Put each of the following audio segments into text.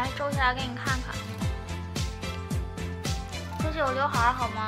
来皱起来给你看看。这是有刘海好吗？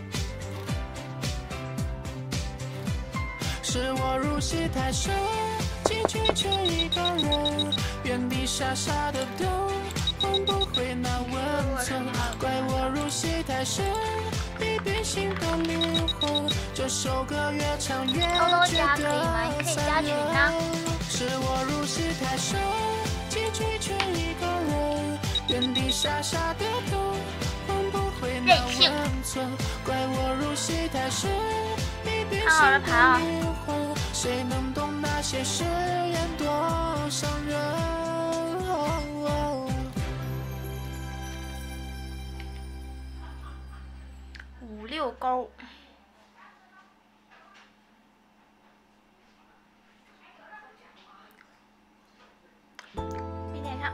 是我入戏太深，进去却一个人，原地傻傻的等，换不回那温存。怪我入戏太深，已变心的灵魂。这首歌越唱越觉得残忍。是我入戏太深，进去却一个人，原地傻傻的等，换不回那温存。怪我入戏太深，已变心的灵魂。谁能懂那些誓言多伤人？ 五六勾，没点上。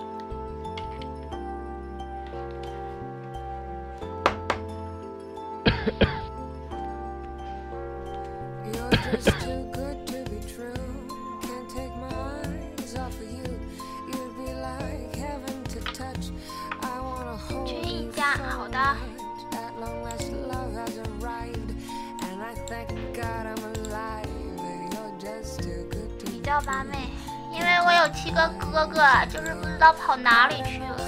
群一家，好的。你叫八妹，因为我有7个哥哥，就是不知道跑哪里去了。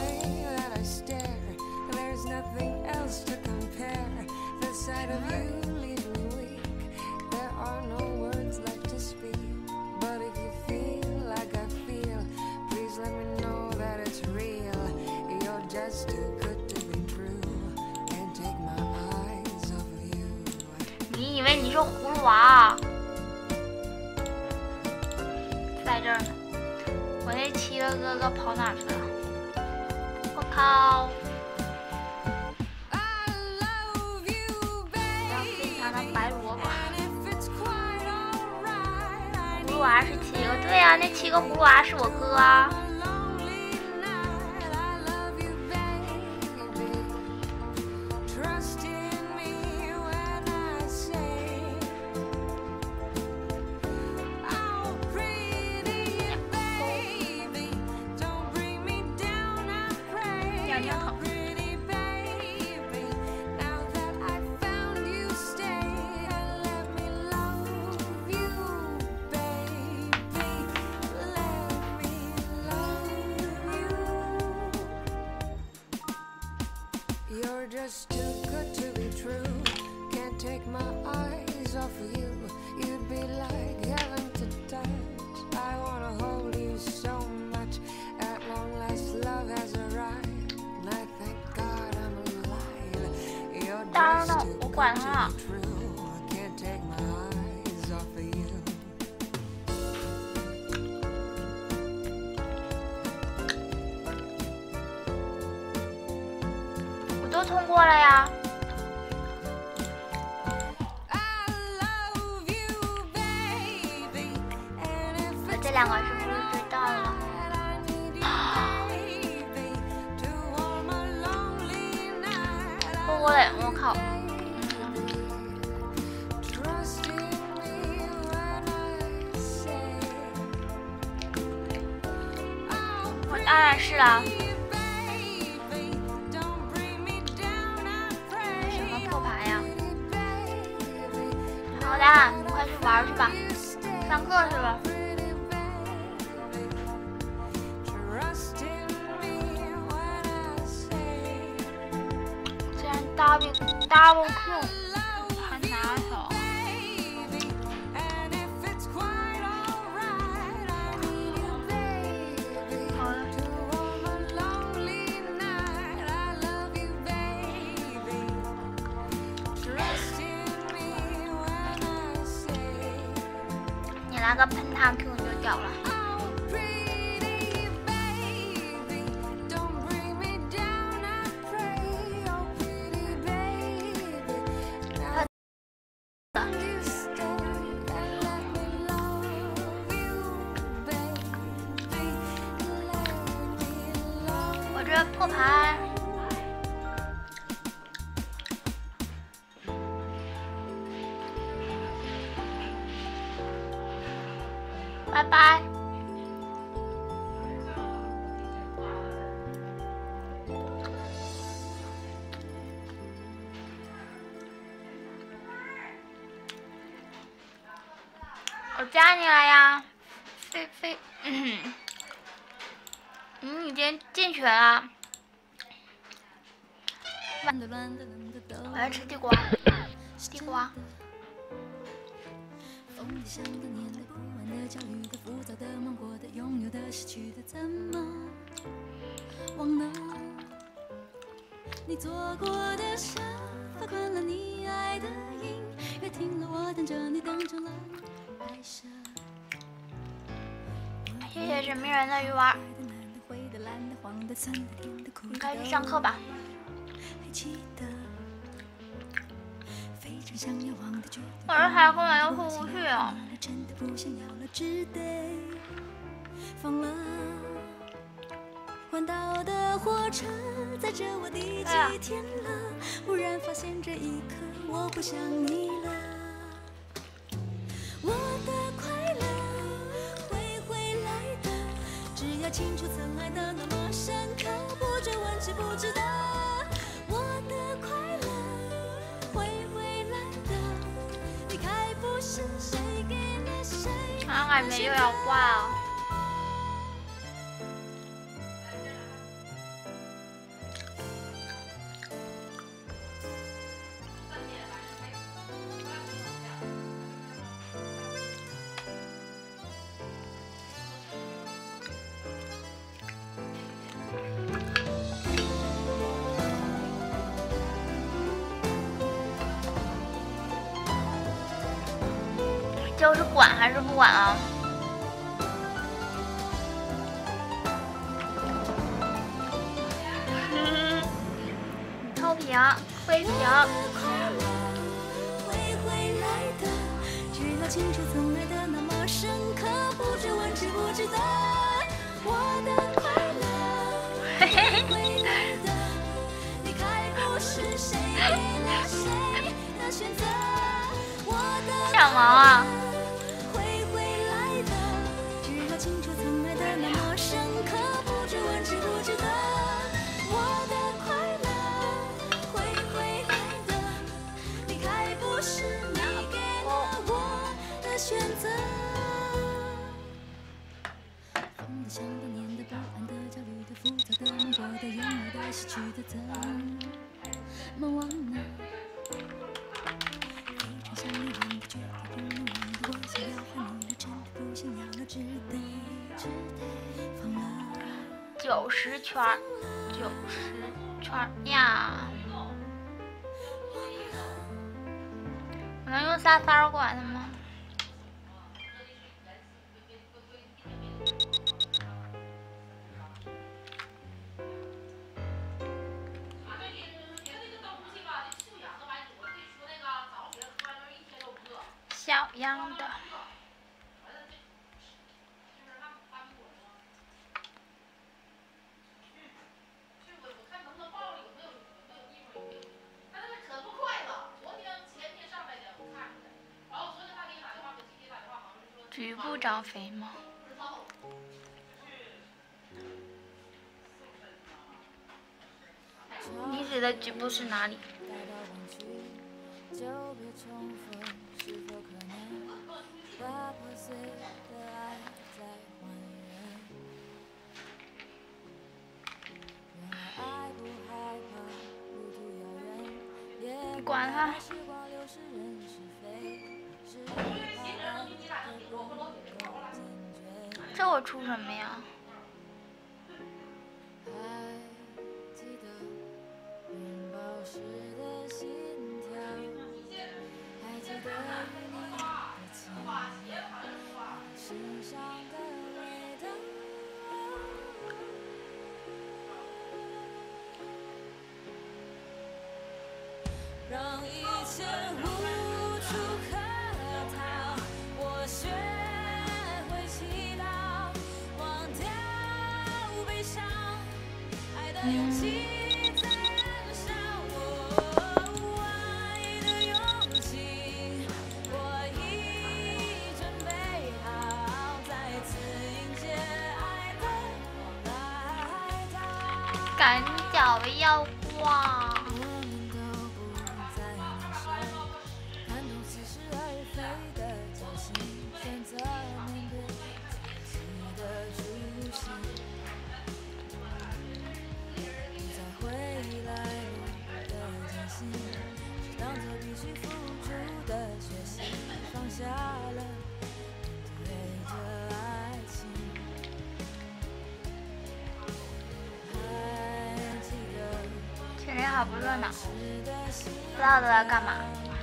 你以为你是葫芦娃？在这儿呢。我那7个哥哥跑哪去了？我靠！要非常的白萝卜。葫芦娃是7个，对呀、那7个葫芦娃是我哥啊。 You're just too good to be true. Can't take my eyes off of you. You'd be like heaven to touch. I wanna hold you so much. At long last, love has arrived. And I thank God I'm alive. You're just too good to be true. Can't take my eyes off of you. 都通过了呀。这2个是不是追到了？过嘞，我靠！我当然是了。好的，你快去玩去吧，上课去了。既然 double Q 还拿手，好的。拿个喷他 Q 就掉了。我这破牌。拜拜。 我加你了呀，菲菲。你今天进群了？我要吃地瓜，地瓜。 你做过的沙发，关了你爱的音乐，听了我等着你等成了爱上。 谢谢神秘人的鱼丸。你快去上课吧。我这还根本就回不去啊。 环岛的火车载着我第几天了，忽然发现这一刻我不想你了。我的快乐会回来的，只要清楚曾爱的那么深刻，不追问知不值得。我的快乐会回来的，离开不是谁给了谁。 感觉又要挂了。就是管还是不管啊？透屏、灰屏。干嘛啊？ 选择，风的、想的、念的、不安的、焦虑的、浮躁的、难过的、拥有的、失去的，怎么忘呢？非常想你，忘的、绝对不能忘的，我想要还你了，真的不想要了，只得放了。 90圈，90圈呀！我能用33管的吗？小样的。局部长肥吗？你指的局部是哪里？管他。这我出什么呀？ 让一切无处可逃，我学会祈祷，忘掉悲伤，爱的勇气在燃烧，爱的勇气，我已准备好，再次迎接爱的来到。 赶脚要挂。 看懂似是而非的侥幸选择。 好不热闹，不知道都在干嘛。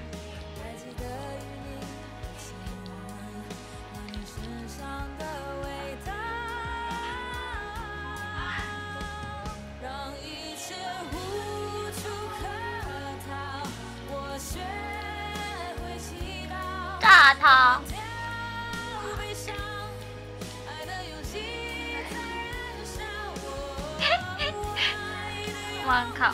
炸他！我靠！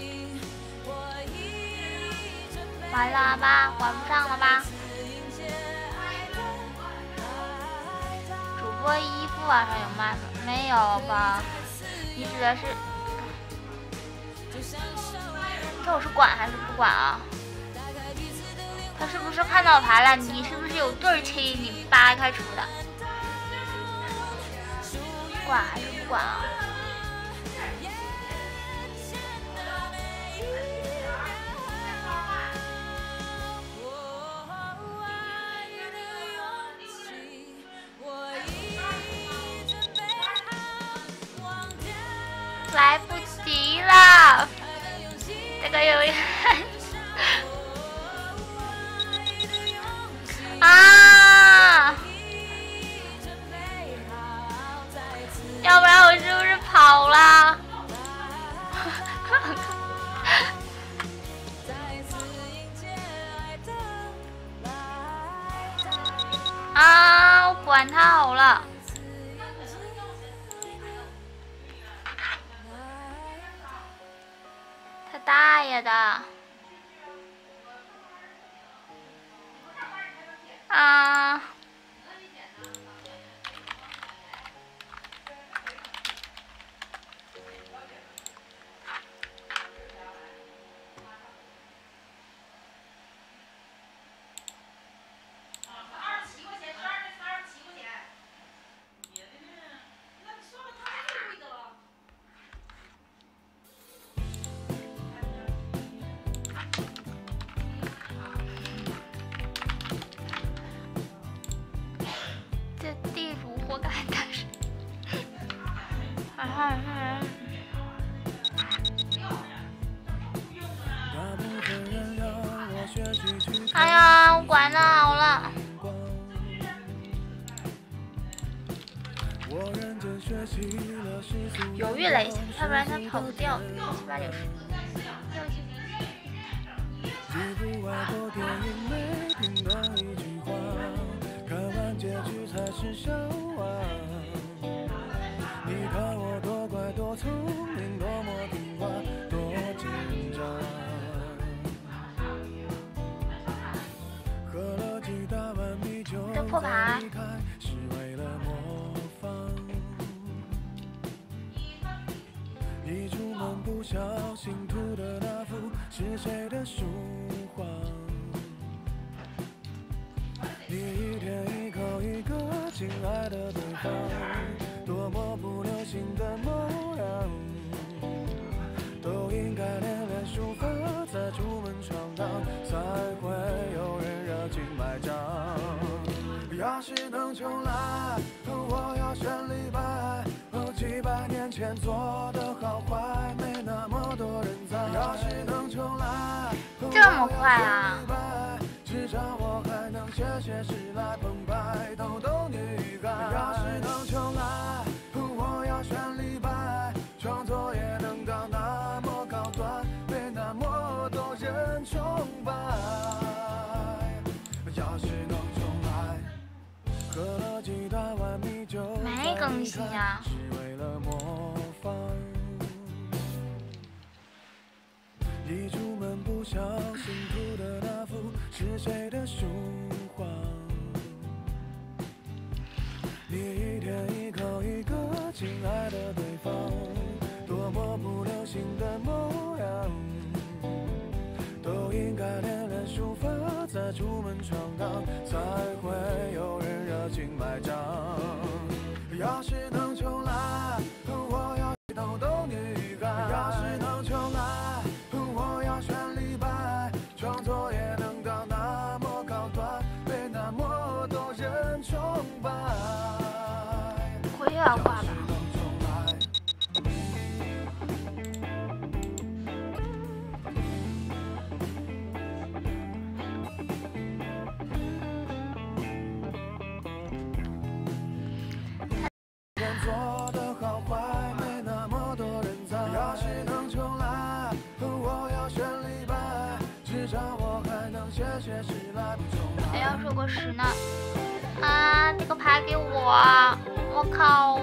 完了吧？玩不上了吧？主播衣服网上有卖吗？没有吧？你指的是这我是管还是不管啊？他是不是看到牌了？你是不是有对儿亲？你扒开出的？管还是不管啊？来不及了，这个有点啊！要不然我是不是跑了？啊！我管他好了。他大爷的！啊！这地主活该但是，哎呀，我管的好了。犹豫了一下，要不然他跑不掉。7、8、9、10。 结局才是笑话。你看我多乖多聪明，多么听话，多紧张。喝了几大碗米酒才离开，是为了模仿。一出门不小心涂的那幅是谁的书画？你一天一口一个亲爱的对方，多么不流行的模样，都应该练练书法，再出门闯荡，才会有人热情买账。要是能重来，我要选李白，几百年前做的好坏，没那么多人在。要是能重来， 这么快啊！ 至少我还能写写诗来澎湃逗逗女孩。要是能重来，我要选李白，创作也能到那么高端，被那么多人崇拜。要是能重来，喝了几大碗米酒没更新啊， 是为了模仿。一出门不小心涂的那幅是谁的书画？你一天一口一个亲爱的对方，多么不流行的模样，都应该练练书法，再出门闯荡，才会有人热情买账。要是能重来，我要逗逗女孩。要是能重来，我要选李白，创作也能到那么高端，被那么多人崇拜。 我又要挂吧。 还要收个10呢。啊，这个牌给我，我靠！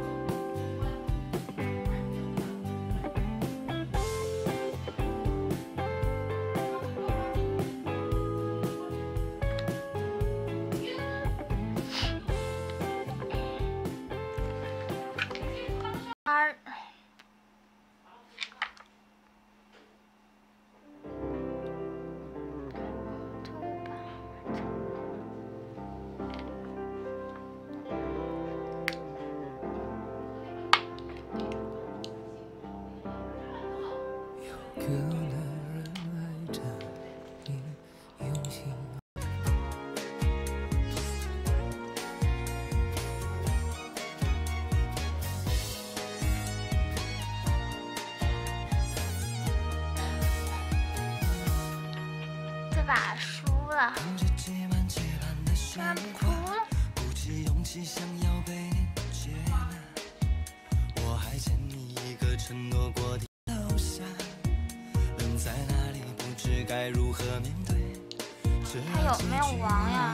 这把输了，居然哭了。我还欠你一个承诺过的留下，人在哪里不知该如何面对。还有没有王呀？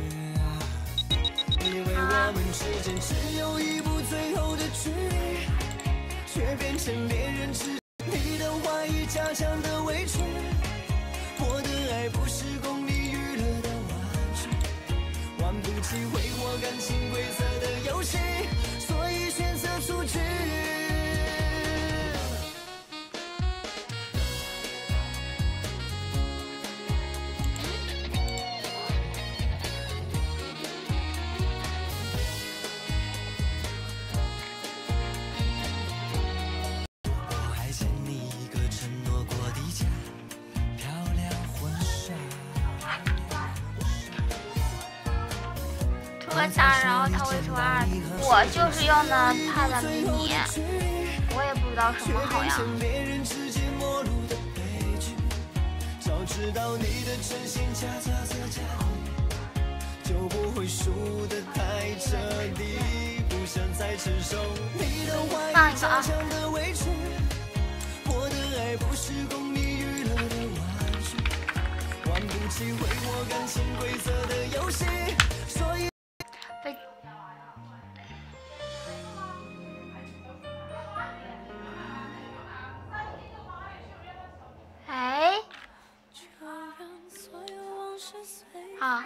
因为我们之间只有一步最后的距离，却变成恋人之间你的怀疑加强的委屈。我的爱不是供你娱乐的玩具，玩不起挥霍感情规则的游戏，所以选择出局。我还欠你一个承诺过的家。出个3，然后他会说2，我就是用的Pad mini，我也不知道什么好呀。放一个啊。被哎，好。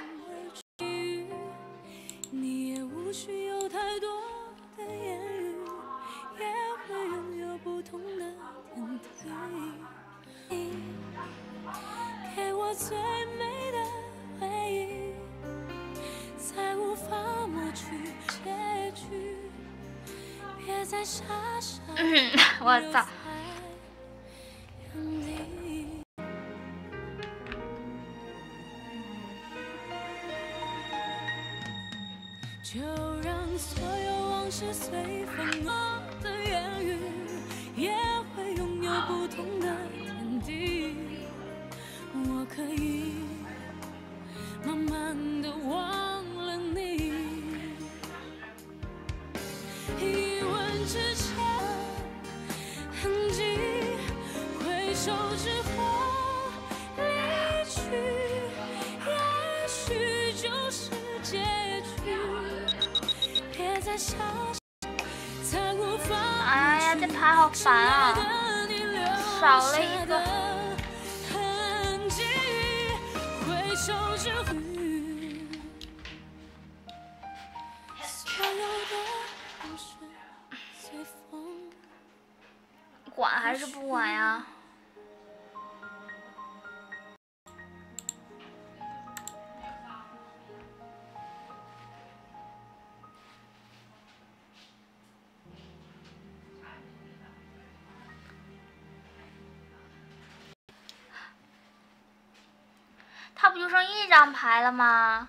你也无需有太多的言语，也会拥有不同的天地。给我最美的回忆，才无法抹去结局。别再傻傻。我操！就让所有往事随风。我的言语也会拥有不同的天地。我可以慢慢的忘了你，一吻之前痕迹，回首之后离去，也许就是结局。别再想，才无法。哎呀，这牌好烦啊！少了一个。手之后，所有的故事随风。管还是不管呀？他不就剩1张牌了吗？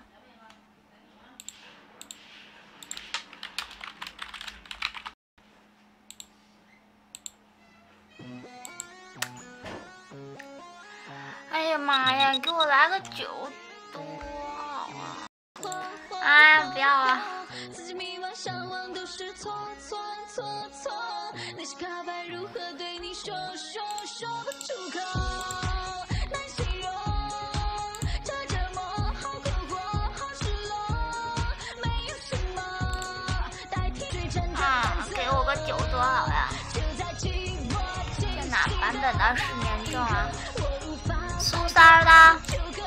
哎呀妈呀，给我来个9多好啊！哎呀，不要了。说不出口，难形容这折磨。 的失眠症啊？苏三的？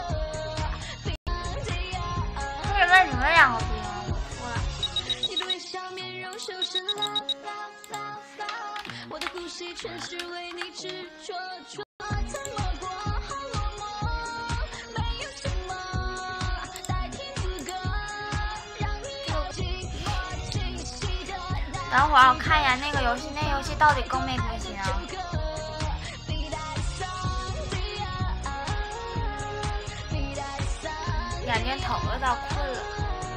为什么你们两个不赢？我输了。等会儿我看一眼那个游戏，那个游戏到底更没更新啊？眼睛疼，有点困了。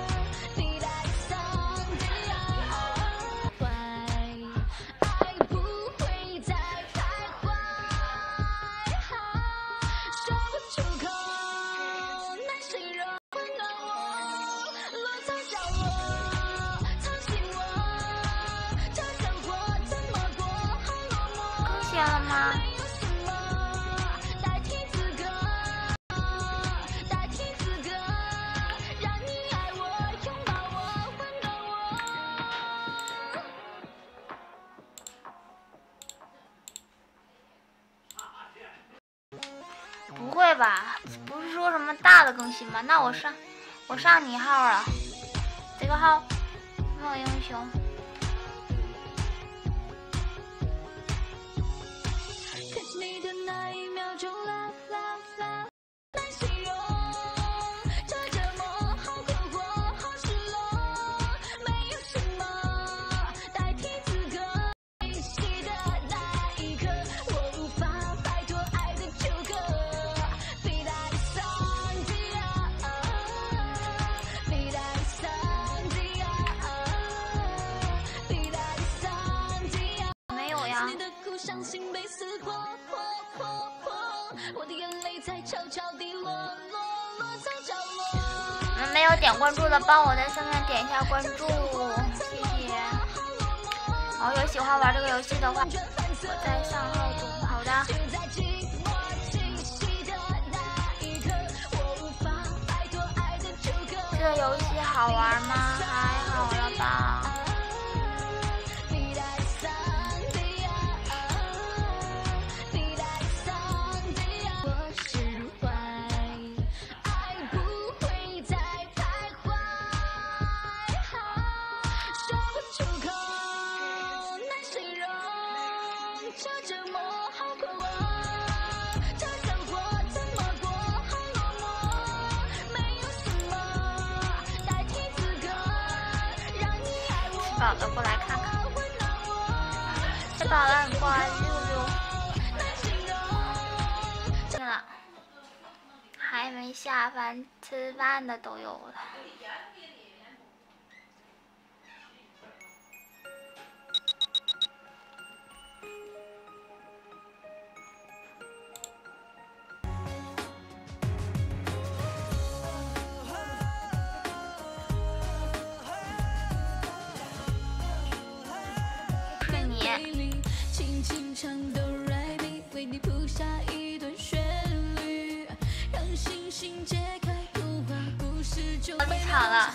更新了吗？不会吧？不是说什么大的更新吗？那我上你号了，这个号没有英雄。没有点关注的，帮我在上面点一下关注，谢谢。然后有喜欢玩这个游戏的话，我在上号中。好的。这个游戏好玩吗？还好了吧。饱了过来看看，吃饱了你过来溜溜。对了，还没下班吃饭的都有了。我被抢了。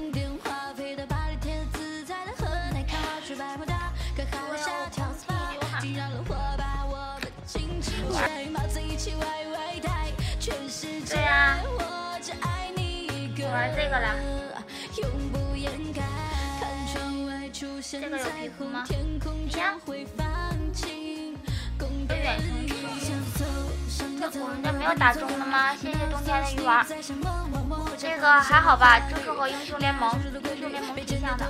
对呀，玩这个了。这个有皮肤吗？呀，有远程这我们这没有打中的吗？谢谢冬天的鱼丸。这个还好吧，就适合英雄联盟偏向的。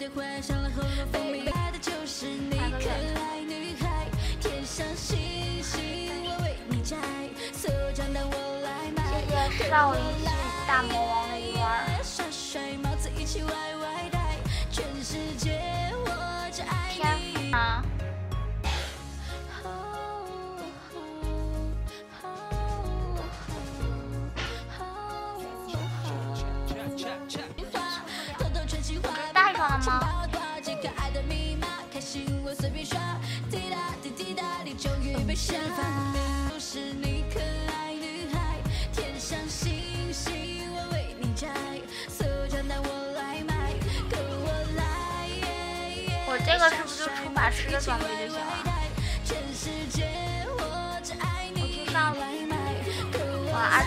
谢谢少林寺大魔王的鱼丸。天啊！带上了吗？我这个是不是就出法师的装备就行了？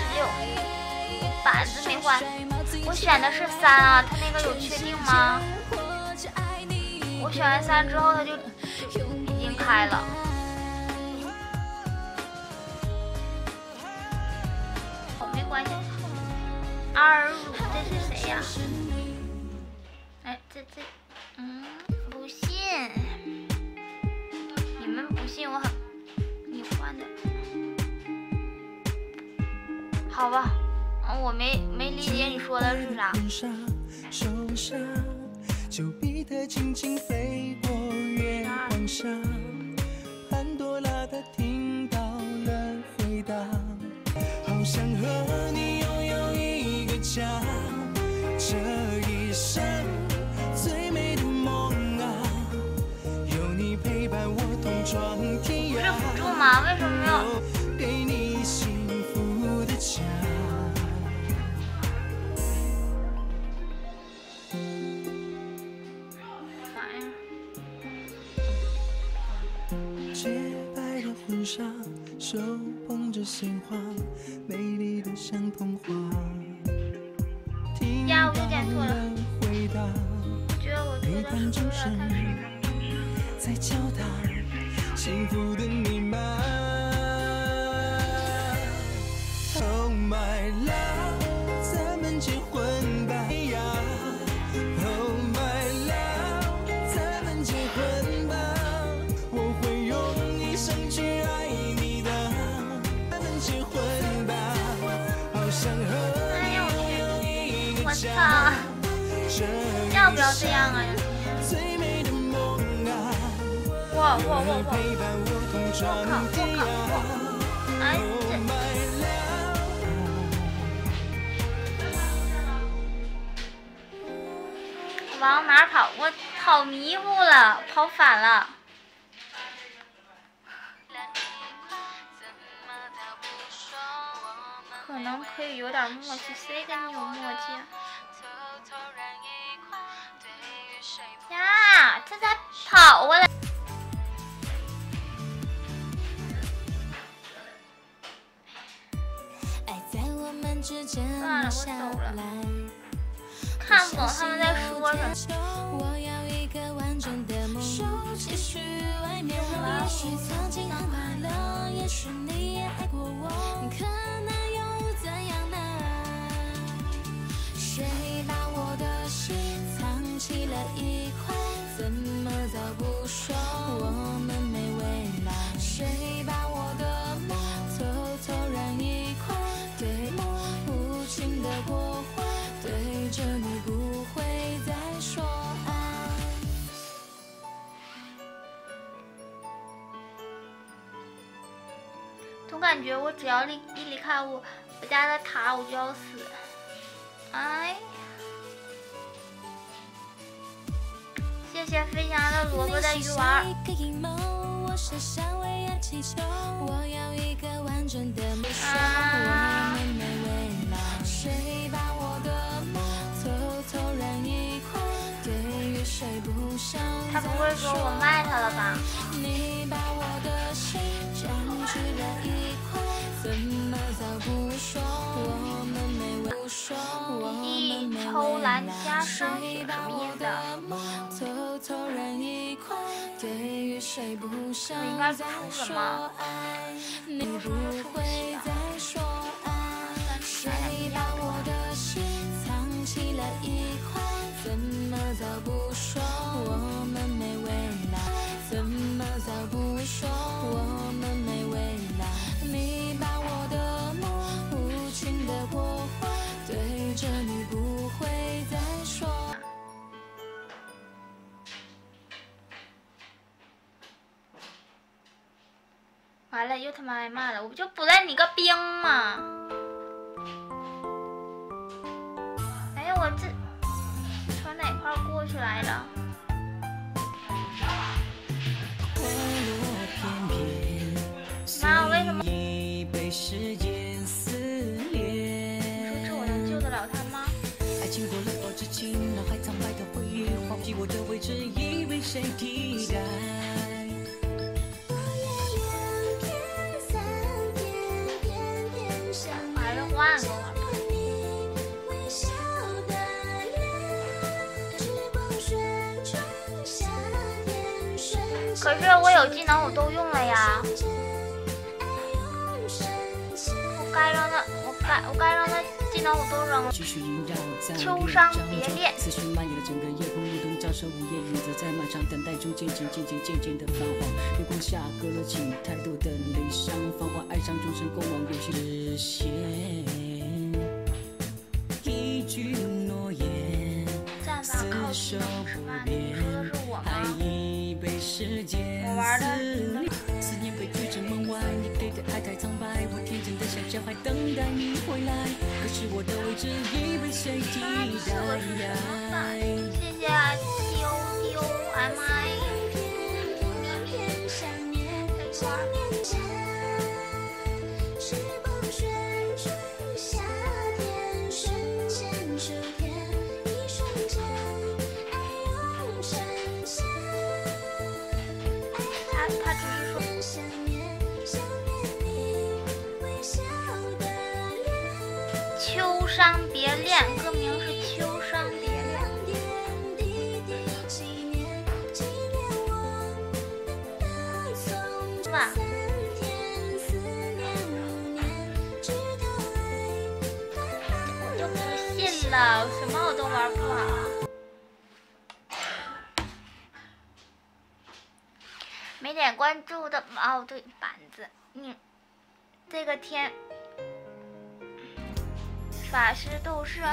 6，板子没换，我选的是3啊，他那个有确定吗？我选完3之后，他就已经开了。哦，没关系。阿尔鲁，这是谁呀？哎，这，不信，你们不信我很喜欢的。好吧，我没理解你说的是啥。 手臂的轻轻飞过月光下，潘多拉的听到了回答，好想和你拥有一个家，这一生最美的梦啊，有你陪伴我同闯天涯。 不是辅助吗？为什么没有？ 给你幸福的家。洁白的婚纱，手捧着鲜花，美丽的像童话。 呀，我又点错了。 回答， 我觉得我说的是对了，他是在敲打幸福的密码。Oh my love， 咱们结婚吧呀 ！Oh my love， 咱们结婚吧，我会用一生去爱你的。咱们结婚吧，好想和你拥有一个家。 要不要这样啊？ 最美的梦啊， 哇！ 陪伴我同闯天涯。 哎，往哪跑？我跑迷糊了，跑反了。可能可以有点默契，谁跟你有默契啊？呀，这才跑过来。算了，我走了。看不懂他们在说什么。谁把我的心藏起了一块？怎么早不说我们没未来？谁把我的梦偷偷燃一块？对无情的破坏，对着你不会再说爱。总感觉我只要一离开我家的塔，我就要死。哎，谢谢飞翔的萝卜的鱼丸。他不会说我卖他了吧？你把我的心占据了一块，怎么早不说我们没未说？一抽蓝加上血什么意思啊？我应该出什么？你不会再说爱，谁把我的心藏起了一块？怎么早不说我们没未来？怎么早不说我们没未来？你把我的梦无情的破坏，对着你不会再说。完了，又他妈挨骂了！我不就补了你个兵吗？哎呀，我这从哪块过去来了？妈，我为什么？你说这我能救得了他吗？爱情过了后，只情脑海苍白的回忆，忘记我的位置已被谁替代。完可是我有技能我都用了呀，我该让他技能我都扔了。秋伤别恋。 思绪蔓延了整个夜空，如同照射午夜，日子在漫长等待中渐渐的泛黄。月光下隔了起太多的悲伤，繁华爱上终身过往，有些实现。一句诺言，厮守不变，爱已被时间撕裂。思念被拒之门外，你给的爱太苍白，我天真的像小孩等待你回来，可是我的位置已被谁替代。 谢谢丢 MI。他只是说秋伤别恋，歌名是秋伤别恋。哇！我就不信了，什么我都玩不好。没点关注的哦，对，板子，这个天，法师斗士，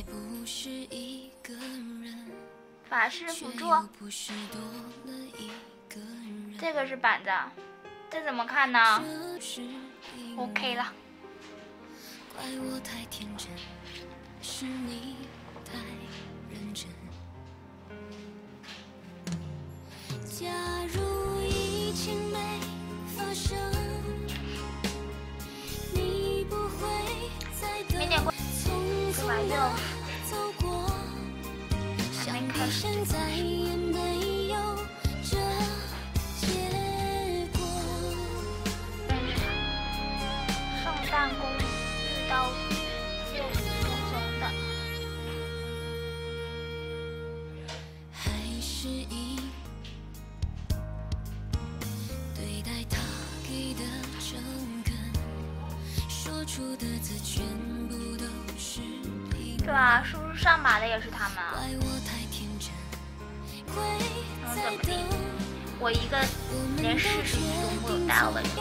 法师辅助，这个是板子，这怎么看呢 ？OK 了。怪我太天真，是你太认真。假如一切没发生，你不会再等，匆匆的走过，想必现在也没有这结果。圣诞公遇到就怂的，还是一。是吧？是不是上把的也是他们啊？怎么地？我一个连试试都没有到了。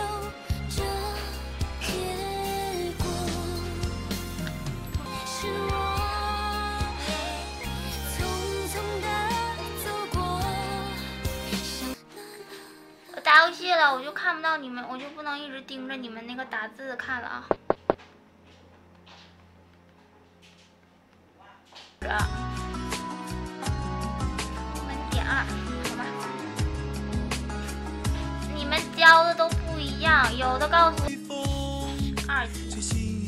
我打游戏了，我就看不到你们，我就不能一直盯着你们那个打字看了啊。门点2，好吧。你们教的都不一样，有的告诉我2级。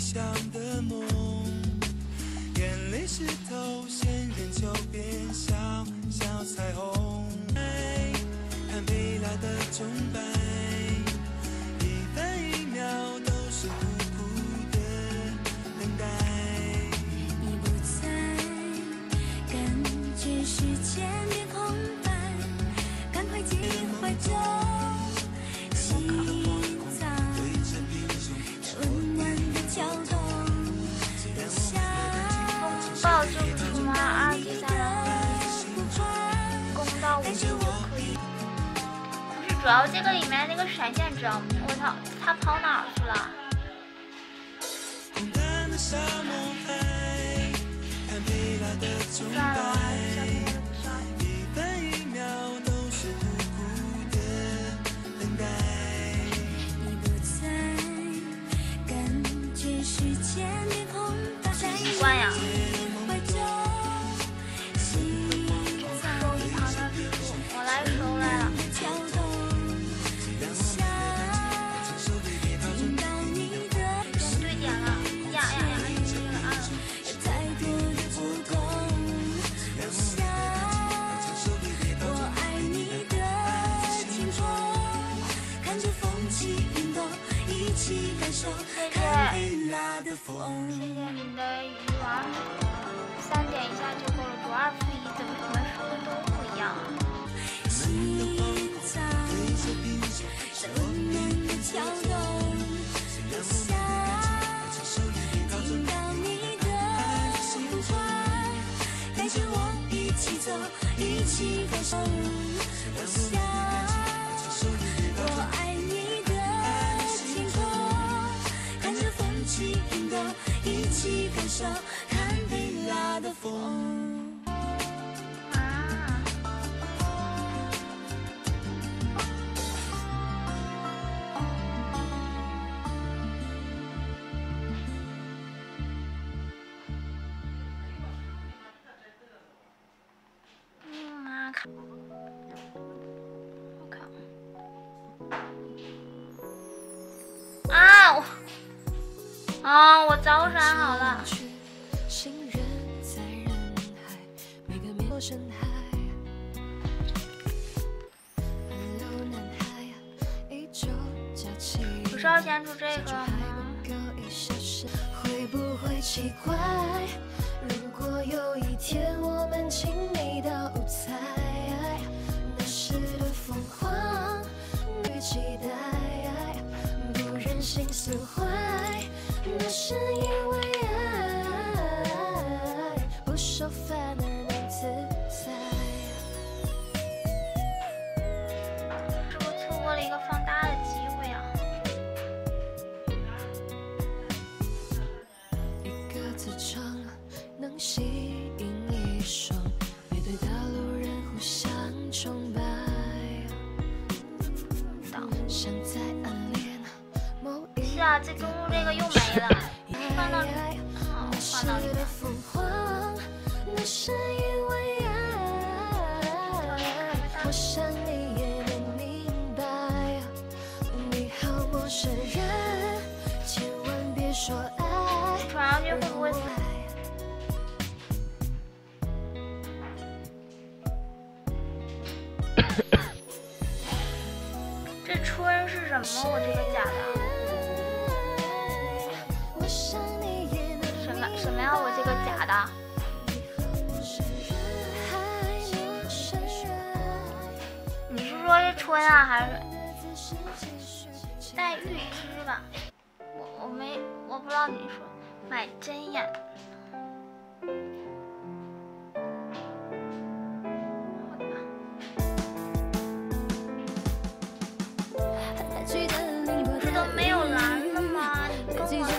眼泪湿透，仙人球变小小彩虹，看未来的钟摆，一分一秒都是苦苦的等待。你不在，感觉时间变空白，赶快进怀中，心脏温暖的跳动，等下风暴就出完2级攻到5级就可以。不是，主要这个里面那个闪现知道吗？我操，他跑哪儿去了？算了，我还是下面的不算了。习惯呀。收一旁的礼物，我来收来了。对点了，呀，对了啊。 我想，我爱你的天空，看着风起云动，一起感受看飞拉的风。 我早闪好了。不是要先出这个吗？ 会不会奇怪？如果有一天我们亲密到无猜，那时的疯狂与期待，不忍心损坏，那是因为爱不受烦而能自在。 是不是错过了一个放大的机会啊？ 一个自唱能吸引一双背对的路人互相崇拜，像在暗恋某一是啊，这中路这个又没了，放到放到里面。 那是因为爱，我想你也能明白。你好，陌生人，千万别说爱。 传上去会不会死？这春是什么？我这个假的。什么呀？我这个假的。你是说是春啊，还是带玉枝吧？我不知道你说买针眼。不是都没有蓝了吗？你跟我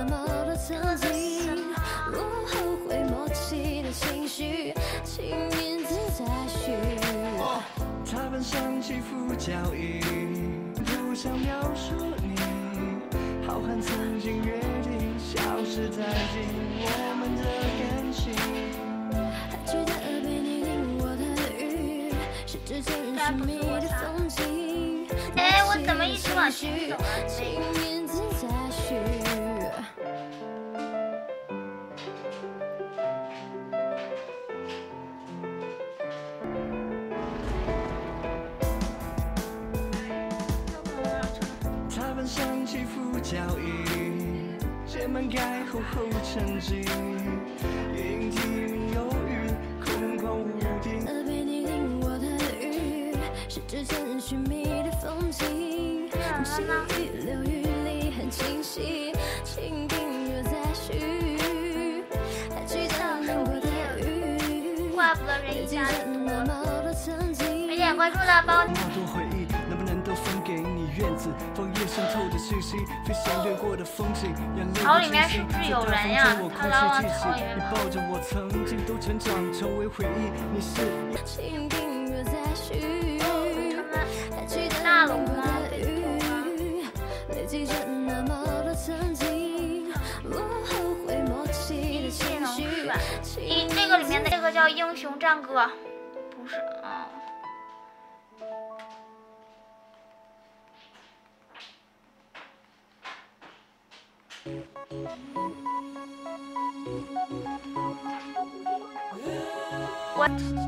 茶盘上起伏脚印，不想描述你，浩瀚曾经约定，消失殆尽我们的感情。 还记得被你淋过的雨，是之前神秘的风景。 哎，我怎么一直往前走啊？ 上起伏脚印，写满盖厚厚沉静，阴晴有雨，空旷无定。 被你淋过的雨，是之前寻觅的风景。细雨流雨里很清晰，蜻蜓又在续。还记得淋过的雨， 怪不得人一下子多。没点关注的帮。 多回忆能不能都分给你？院子枫叶渗透的信息，飞翔掠过的风景， 草里面是不是有人呀？他老往草里面跑。 你抱着我，曾经都成长，成为回忆。你是蜻蜓又在续。还记得大龙吗？ 累积着那么多曾经，我后悔莫及的情绪。 这个里面的这个叫英雄战歌，不是啊。我。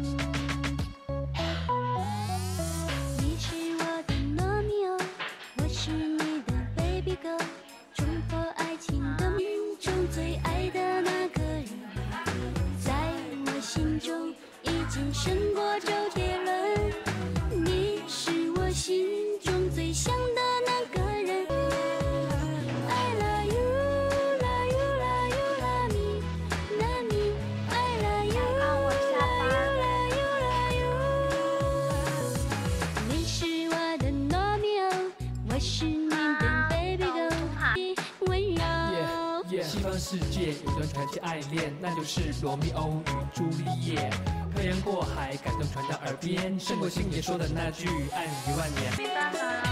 你是我的罗密欧，我是你的 baby girl， 冲破爱情的云中最爱的那个人，在我心中已经胜过周杰伦。你是我心中最想的那个人。I love you, love you, love you, love me, love me. I love you, love you, love you, 世界有段传奇爱恋，那就是罗密欧与朱丽叶。漂洋过海，感动传到耳边，胜过星爷说的那句爱你10000年。 没办法了。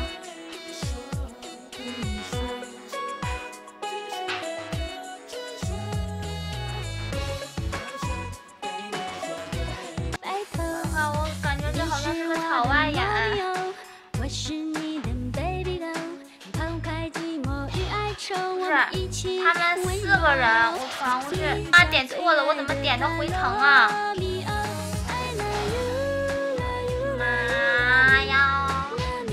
我感觉这好像是个场外演。不是，他们4个人，我防护是啊，点错了，我怎么点到回城啊？妈呀！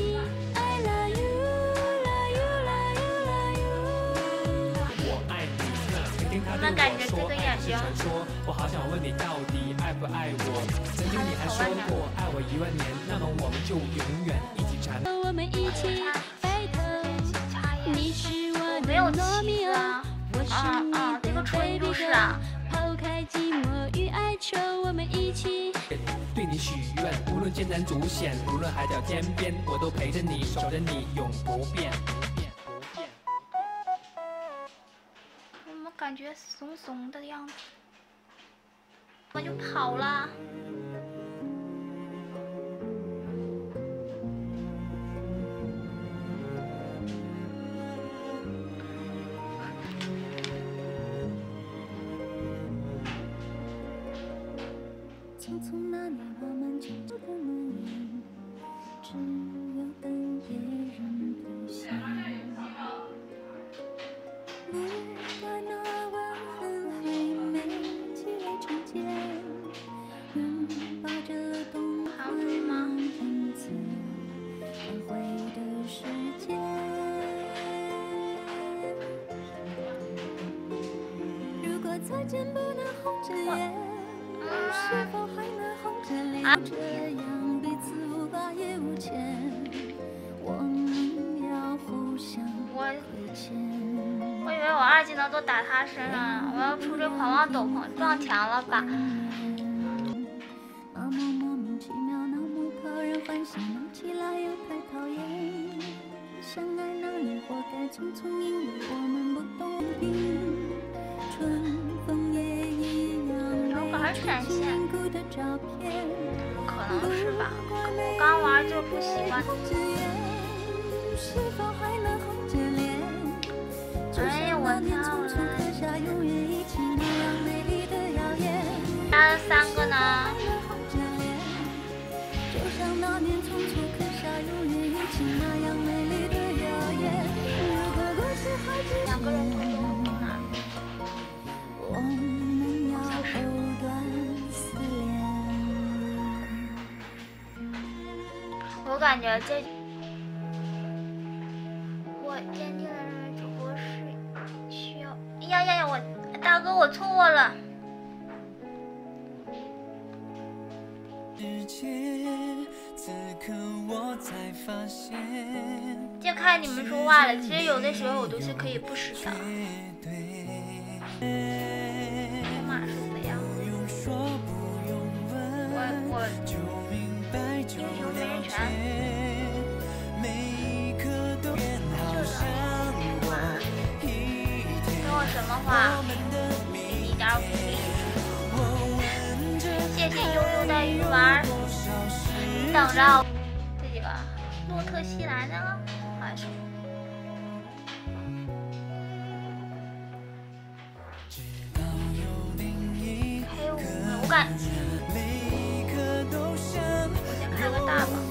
我们感觉这个眼睛。 我好想问你到底爱不爱我？曾经你还说过爱我10000年，那么我们就永远一起缠。 我们一起白头，你是我没有的罗密欧，我是你这个的唇就是啊。 抛开寂寞与哀愁，我们一起对你许愿，无论艰难阻险，无论海角天边，我都陪着你，守着你，永不变。 我们感觉怂怂的样子，我就跑了。 匆匆那年，我们就不的诺言，只有等别人兑现。不管那吻痕还没积累成茧，拥抱着冬寒影子，轮回的世界。如果再见不能红着眼。是否还能红着脸？这样彼此无挂也无牵，我们要互相亏欠。 我以为我2技能都打他身上了，我要出这狂妄斗篷撞墙了吧？ 那么莫名其妙，那么讨人欢喜，闹起来又太讨厌。相爱那年活该匆匆，因为我们不懂平。春风也一样。 闪现，可能是吧。我刚玩就不习惯。哎呀，我操了！还有3个呢。2个人同时到哪？我感觉这，我坚定的认为主播是需要。呀，我大哥，我错了。就看你们说话了，其实有的时候我都是可以不识的。马是怎么样？我英雄没人权。跟我什么话？一点不理解。谢谢悠悠的鱼丸。等着这几个洛特西来的了，还是？还有5，我感觉。开个大吧。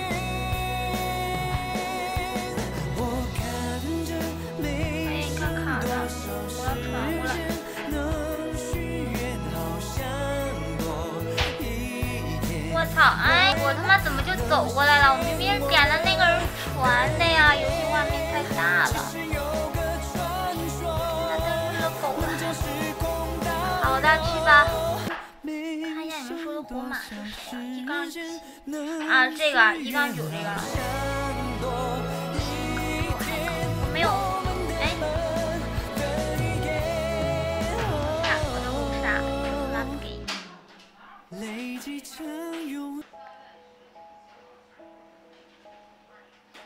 哎，你看卡了，我要传过来。我操！哎，我他妈怎么就走过来了？我明明点了那个人传的呀，游戏画面太大了。那真是狗了。好的，去吧。看一下你们说的火马是谁啊？1杠啊，这个1杠9这个了。我没有，哎，我都不傻，他妈不给。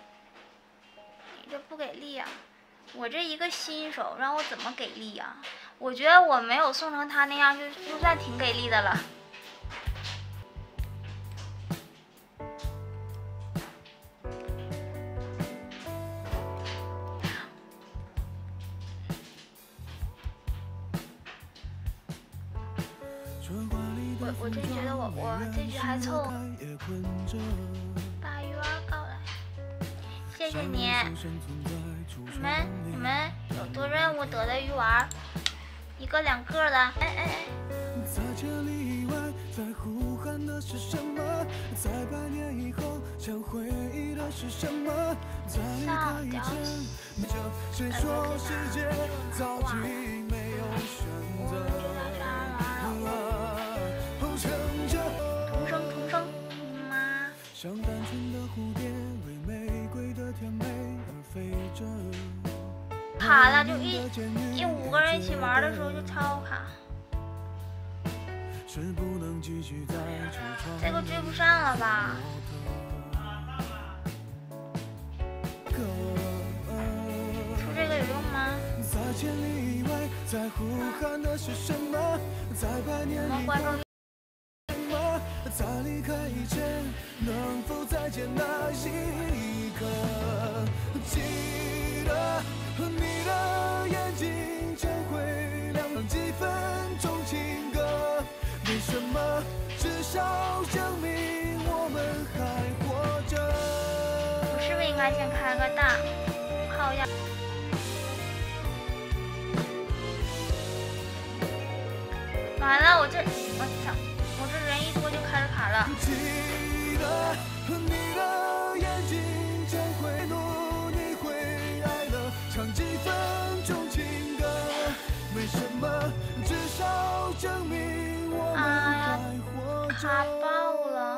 你这不给力啊！我这一个新手，让我怎么给力啊？ 我觉得我没有送成他那样，就算挺给力的了。我真觉得我这局还凑，把鱼儿搞来，谢谢你。你们有多任务得的鱼丸，一个2个的，哎。上吊起，重生，妈！卡了，就5个人一起玩的时候就超卡。这个追不上了吧？出这个有用吗？我们观众。在离开以前，能否再见那一刻？记得你的眼睛将会亮几分钟情歌。为什么？至少证明我们还活着。我是不是应该先开个大，靠一下？完了，我操！我这人一多就开始卡了。记得你的眼睛将会怒，你会爱了，唱几分钟情歌。为什么？至少证明我们还活着。卡爆了，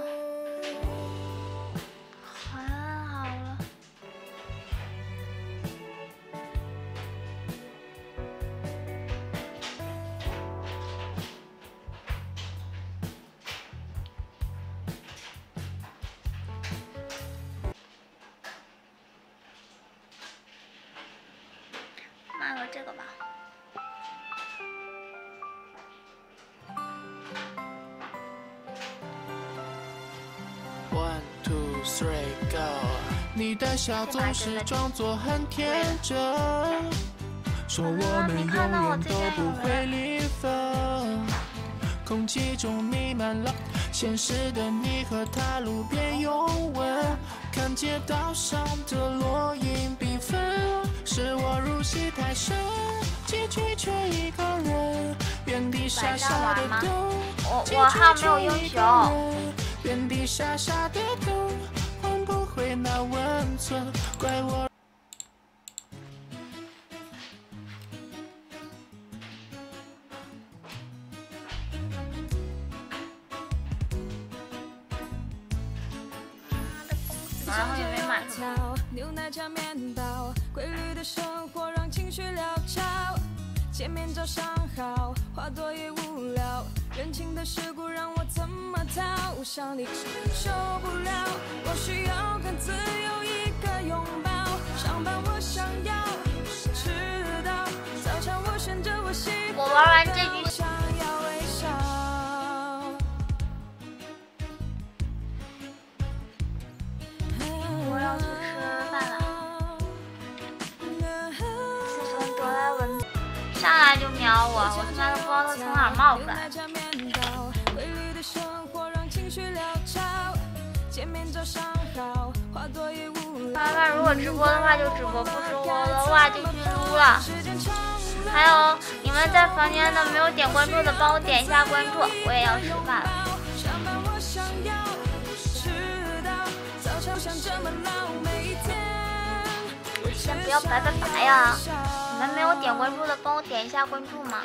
很好了。买个这个吧。 1 2 3 go。你的笑总是装作很天真，说我们永远都不会离分。空气中弥漫了现实的你和他路边拥吻，看街道上的落英缤纷。是我入戏太深，结局却一个人，原地傻傻的等。 我号没有英雄。 原地傻傻的等，换不回那温存，怪我。 然后也没买什么。 牛奶加面包，规律的生活让情绪潦草。见面早上好，话多也无聊，人情的世故让我怎么逃？我想你受不了，我需要更自由一个拥抱。上班我想要迟到，早餐我选择我喜欢。 我玩完这局想要微笑。 我要去吃饭了。自从得来蚊子上来就瞄我，我他妈都不知道它从哪儿冒出来。妈妈如果直播的话就直播，不直播的话就去撸了。还有你们在房间的没有点关注的，帮我点一下关注，我也要吃饭了。先不要白呀！你们没有点关注的，帮我点一下关注嘛。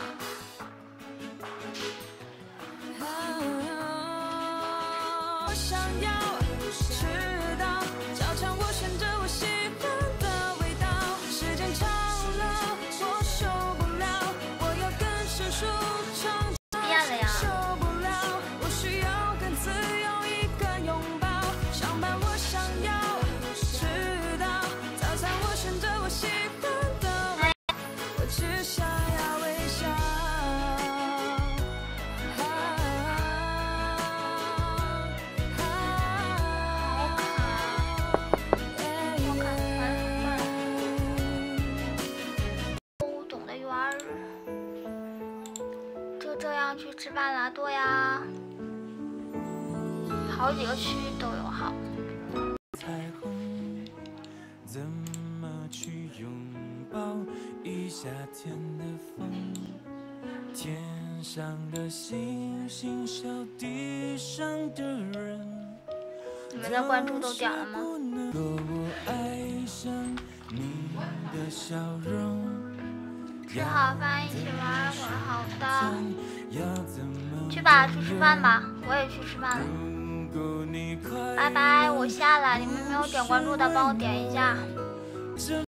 我想要迟到，早餐我选择我喜欢的味道。时间长了，我受不了，我要跟世俗唱。 变了呀！ 受不了，我需要更自由一个拥抱。上班我想要迟到，早餐我选择我喜欢的味道。我只想要微笑。 饭了，对呀，好几个区都有号。 彩虹怎么去拥抱一夏天的风？天上的星星笑地上的人。 你们的关注都点了吗？吃好饭一起玩会儿，好的。去吧，去吃饭吧，我也去吃饭了。拜拜，我下了，你们没有点关注的帮我点一下。